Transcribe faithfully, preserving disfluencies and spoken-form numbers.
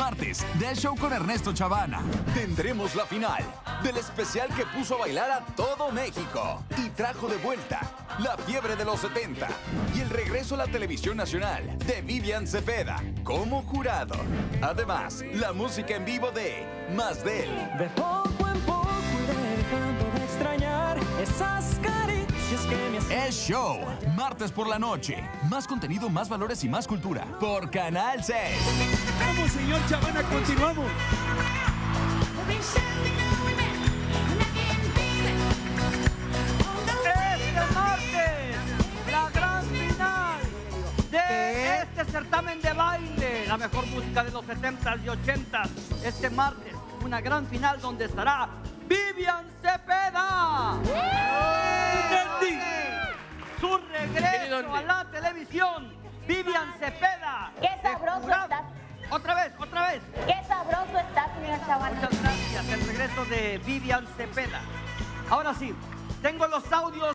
martes del show con Ernesto Chavana. Tendremos la final del especial que puso a bailar a todo México y trajo de vuelta la fiebre de los setenta y el regreso a la televisión nacional de Vivian Cepeda como jurado. Además, la música en vivo de Más de él. De poco en poco iré dejando de extrañar esas caricias que me hacen. Es Show, martes por la noche. Más contenido, más valores y más cultura por Canal seis. Vamos, señor Chavana, continuamos. Este martes, la gran final de este certamen de baile, la mejor música de los setentas y ochentas. Este martes, una gran final donde estará Vivian Cepeda. Su regreso a la televisión, Vivian Cepeda. ¡Qué sabroso estás! Otra vez, otra vez. ¡Qué sabroso estás, señor Chavana! Muchas gracias, el regreso de Vivian Cepeda. Ahora sí, tengo los audios